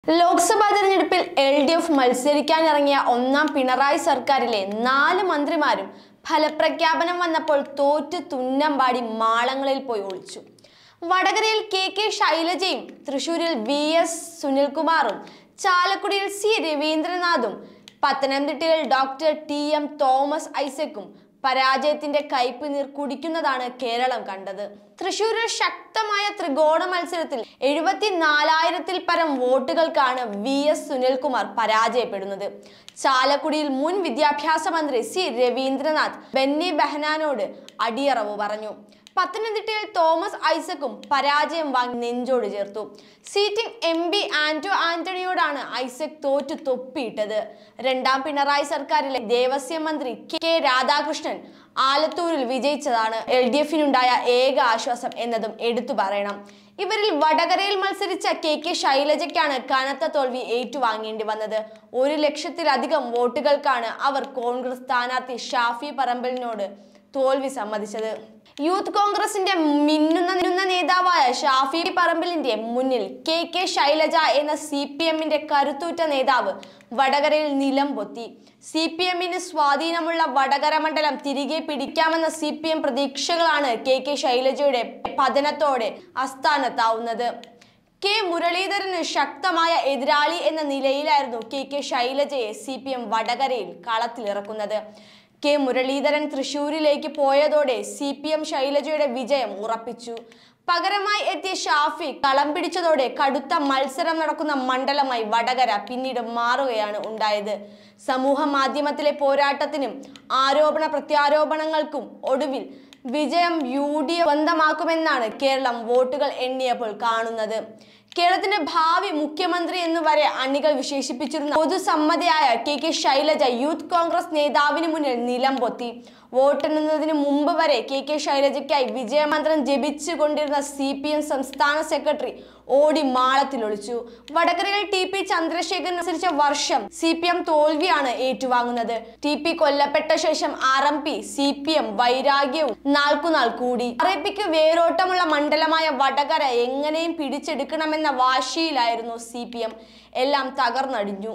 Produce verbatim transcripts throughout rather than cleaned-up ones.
ലോക്സഭാ തെരഞ്ഞെടുപ്പിൽ L D F മത്സരിക്കാനിറങ്ങിയ ഒന്നാം പിണറായി സർക്കാരിലെ നാല് മന്ത്രിമാരും ഫലപ്രഖ്യാപനം വന്നപ്പോൾ തോറ്റ് തുന്നമ്പാടി മാളങ്ങളിൽ പോയി ഒളിച്ചു. വടകരയിൽ കെ കെ ശൈലജയും തൃശൂരിൽ വി എസ് സുനിൽകുമാറും ചാലക്കുടിയിൽ സി രവീന്ദ്രനാഥും പത്തനംതിട്ടയിൽ ഡോക്ടർ ടി എം തോമസ് ഐസക്കും പരാജയത്തിന്റെ കയ്പ് നീർ കുടിക്കുന്നതാണ് കേരളം കണ്ടത്. തൃശൂരിൽ ശക്തമായ ത്രികോണ മത്സരത്തിൽ എഴുപത്തിനാലായിരത്തിൽ പരം വോട്ടുകൾക്കാണ് വി എസ് സുനിൽകുമാർ പരാജയപ്പെടുന്നത്. ചാലക്കുടിയിൽ മുൻ വിദ്യാഭ്യാസ മന്ത്രി സി രവീന്ദ്രനാഥ് ബെന്നി ബെഹനാനോട് അടിയറവ് പറഞ്ഞു. പത്തനംതിട്ടയിൽ തോമസ് ഐസക്കും പരാജയം വാങ്ങി നെഞ്ചോട് ചേർത്തു. സീറ്റിംഗ് എം പി ആന്റോ ആന്റണിയോടാണ് ഐസക് തോറ്റു തൊപ്പിയിട്ടത്. രണ്ടാം പിണറായി സർക്കാരിലെ ദേവസ്വം മന്ത്രി കെ രാധാകൃഷ്ണൻ ആലത്തൂരിൽ വിജയിച്ചതാണ് എൽ ഡി എഫിനുണ്ടായ ഏക ആശ്വാസം എന്നതും എടുത്തു പറയണം. ഇവരിൽ വടകരയിൽ മത്സരിച്ച കെ കെ ശൈലജയ്ക്കാണ് കനത്ത തോൽവി ഏറ്റുവാങ്ങേണ്ടി വന്നത്. ഒരു ലക്ഷത്തിലധികം വോട്ടുകൾക്കാണ് അവർ കോൺഗ്രസ് സ്ഥാനാർത്ഥി ഷാഫി പറമ്പലിനോട് തോൽവി സമ്മതിച്ചത്. യൂത്ത് കോൺഗ്രസിന്റെ മിന്നുന്ന നേതാവായ ഷാഫി പറമ്പലിന്റെ മുന്നിൽ കെ കെ ശൈലജ എന്ന സി പി എമ്മിന്റെ കരുത്തുറ്റ നേതാവ് വടകരയിൽ നിലം പൊത്തി. സി പി എമ്മിന് സ്വാധീനമുള്ള വടകര മണ്ഡലം തിരികെ പിടിക്കാമെന്ന സി പി എം പ്രതീക്ഷകളാണ് കെ കെ ശൈലജയുടെ പതനത്തോടെ അസ്ഥാനത്താവുന്നത്. കെ മുരളീധരന് ശക്തമായ എതിരാളി എന്ന നിലയിലായിരുന്നു കെ കെ ശൈലജയെ സി പി എം വടകരയിൽ കളത്തിലിറക്കുന്നത്. കെ മുരളീധരൻ തൃശൂരിലേക്ക് പോയതോടെ സി പി എം ശൈലജയുടെ വിജയം ഉറപ്പിച്ചു. പകരമായി എത്തിയ ഷാഫി കളം പിടിച്ചതോടെ കടുത്ത മത്സരം നടക്കുന്ന മണ്ഡലമായി വടകര പിന്നീട് മാറുകയാണ് ഉണ്ടായത്. സമൂഹ മാധ്യമത്തിലെ പോരാട്ടത്തിനും ആരോപണ പ്രത്യാരോപണങ്ങൾക്കും ഒടുവിൽ വിജയം യു ഡി എഫ് സ്വന്തമാക്കുമെന്നാണ് കേരളം വോട്ടുകൾ എണ്ണിയപ്പോൾ കാണുന്നത്. കേരളത്തിന്റെ ഭാവി മുഖ്യമന്ത്രി എന്ന് വരെ അണികൾ വിശേഷിപ്പിച്ചിരുന്ന പൊതുസമ്മതയായ K K Shailaja youth Congress നേതാവിന് മുന്നിൽ നിലം പൊത്തി. വോട്ടെണ്ണുന്നതിന് മുമ്പ് വരെ കെ കെ ശൈലജയ്ക്കായി വിജയമന്ത്രം ജപിച്ചു കൊണ്ടിരുന്ന സി പി എം സംസ്ഥാന സെക്രട്ടറി ഓടി മാളത്തിലൊളിച്ചു. വടകരയിൽ ടി പി ചന്ദ്രശേഖരൻ അനുസരിച്ച വർഷം സി പി എം തോൽവിയാണ് ഏറ്റുവാങ്ങുന്നത്. ടി പി കൊല്ലപ്പെട്ട ശേഷം R M P C P M വൈരാഗ്യവും നാൾക്കുനാൾ കൂടി. ആർ എ പിക്ക് വേരോട്ടമുള്ള മണ്ഡലമായ വടകര എങ്ങനെയും പിടിച്ചെടുക്കണമെന്ന വാശിയിലായിരുന്നു സി പി എം. എല്ലാം തകർന്നടിഞ്ഞു.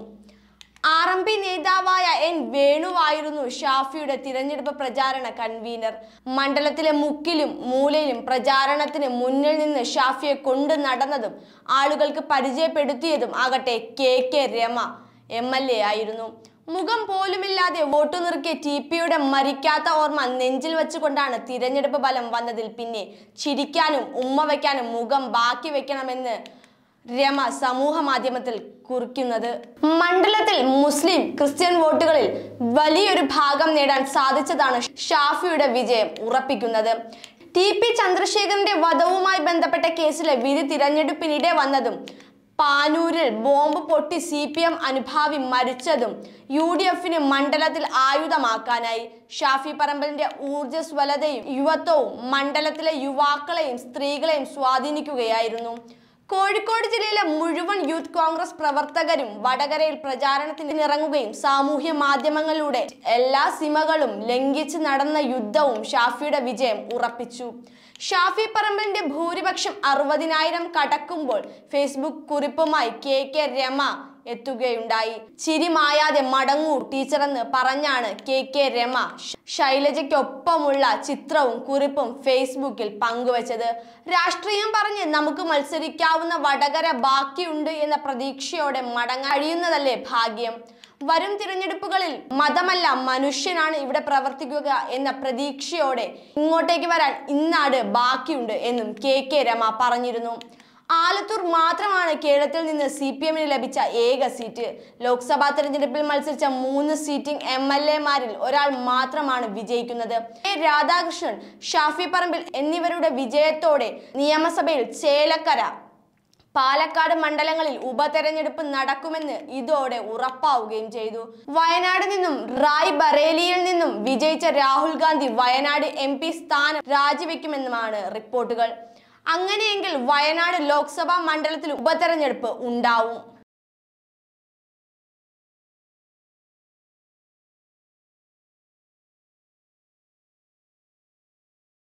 ആർ എം പി നേതാവായ എൻ വേണുവായിരുന്നു ഷാഫിയുടെ തിരഞ്ഞെടുപ്പ് പ്രചാരണ കൺവീനർ. മണ്ഡലത്തിലെ മുക്കിലും മൂലയിലും പ്രചാരണത്തിന് മുന്നിൽ നിന്ന് ഷാഫിയെ കൊണ്ടു നടന്നതും ആളുകൾക്ക് പരിചയപ്പെടുത്തിയതും ആകട്ടെ K K Rema M L A ആയിരുന്നു. മുഖം പോലുമില്ലാതെ വോട്ടു നിറുക്കിയ ടി പിയുടെ മരിക്കാത്ത ഓർമ്മ നെഞ്ചിൽ വെച്ചുകൊണ്ടാണ് തിരഞ്ഞെടുപ്പ് ഫലം വന്നതിൽ പിന്നെ ചിരിക്കാനും ഉമ്മ വയ്ക്കാനും മുഖം ബാക്കി വെക്കണമെന്ന് രമ സമൂഹ മാധ്യമത്തിൽ കുറിക്കുന്നത്. മണ്ഡലത്തിൽ മുസ്ലിം ക്രിസ്ത്യൻ വോട്ടുകളിൽ വലിയൊരു ഭാഗം നേടാൻ സാധിച്ചതാണ് ഷാഫിയുടെ വിജയം ഉറപ്പിക്കുന്നത്. ടി പി ചന്ദ്രശേഖരന്റെ വധവുമായി ബന്ധപ്പെട്ട കേസിലെ വിധി തിരഞ്ഞെടുപ്പിനിടെ വന്നതും പാനൂരിൽ ബോംബ് പൊട്ടി സി പി എം അനുഭാവി മരിച്ചതും യു ഡി എഫിന് മണ്ഡലത്തിൽ ആയുധമാക്കാനായി. ഷാഫി പറമ്പലിന്റെ ഊർജ്ജസ്വലതയും യുവത്വവും മണ്ഡലത്തിലെ യുവാക്കളെയും സ്ത്രീകളെയും സ്വാധീനിക്കുകയായിരുന്നു. കോഴിക്കോട് ജില്ലയിലെ മുഴുവൻ യൂത്ത് കോൺഗ്രസ് പ്രവർത്തകരും വടകരയിൽ പ്രചാരണത്തിന് ഇറങ്ങുകയും സാമൂഹ്യ മാധ്യമങ്ങളിലൂടെ എല്ലാ സീമകളും ലംഘിച്ച് നടന്ന യുദ്ധവും ഷാഫിയുടെ വിജയം ഉറപ്പിച്ചു. ഷാഫി പറമ്പലിന്റെ ഭൂരിപക്ഷം അറുപതിനായിരം കടക്കുമ്പോൾ ഫേസ്ബുക്ക് കുറിപ്പുമായി കെ കെ രമ എത്തുകയുണ്ടായി. ചിരി മായാതെ മടങ്ങൂ ടീച്ചറെന്ന് പറഞ്ഞാണ് കെ കെ രമ ശൈലജയ്ക്കൊപ്പമുള്ള ചിത്രവും കുറിപ്പും ഫേസ്ബുക്കിൽ പങ്കുവച്ചത്. രാഷ്ട്രീയം പറഞ്ഞ് നമുക്ക് മത്സരിക്കാവുന്ന വടകര ബാക്കിയുണ്ട് എന്ന പ്രതീക്ഷയോടെ മടങ്ങാൻ കഴിയുന്നതല്ലേ ഭാഗ്യം. വരും തിരഞ്ഞെടുപ്പുകളിൽ മതമല്ല മനുഷ്യനാണ് ഇവിടെ പ്രവർത്തിക്കുക എന്ന പ്രതീക്ഷയോടെ ഇങ്ങോട്ടേക്ക് വരാൻ ഇന്നാട് ബാക്കിയുണ്ട് എന്നും കെ കെ രമ പറഞ്ഞിരുന്നു. ആലത്തൂർ മാത്രമാണ് കേരളത്തിൽ നിന്ന് സി പി എമ്മിന് ലഭിച്ച ഏക സീറ്റ്. ലോക്സഭാ തെരഞ്ഞെടുപ്പിൽ മത്സരിച്ച മൂന്ന് സീറ്റിംഗ് എം എൽ എമാരിൽ ഒരാൾ മാത്രമാണ് വിജയിക്കുന്നത്. കെ രാധാകൃഷ്ണൻ, ഷാഫി പറമ്പിൽ എന്നിവരുടെ വിജയത്തോടെ നിയമസഭയിൽ ചേലക്കര, പാലക്കാട് മണ്ഡലങ്ങളിൽ ഉപതെരഞ്ഞെടുപ്പ് നടക്കുമെന്ന് ഇതോടെ ഉറപ്പാവുകയും ചെയ്തു. വയനാട് നിന്നും റായ് ബറേലിയിൽ നിന്നും വിജയിച്ച രാഹുൽ ഗാന്ധി വയനാട് എം പി സ്ഥാനം രാജിവെക്കുമെന്നുമാണ് റിപ്പോർട്ടുകൾ. അങ്ങനെയെങ്കിൽ വയനാട് ലോക്സഭാ മണ്ഡലത്തിൽ ഉപതെരഞ്ഞെടുപ്പ് ഉണ്ടാവും.